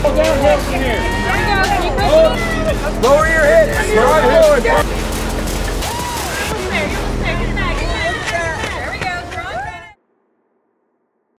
Go downhill from here. Here we go. Can you push it? Lower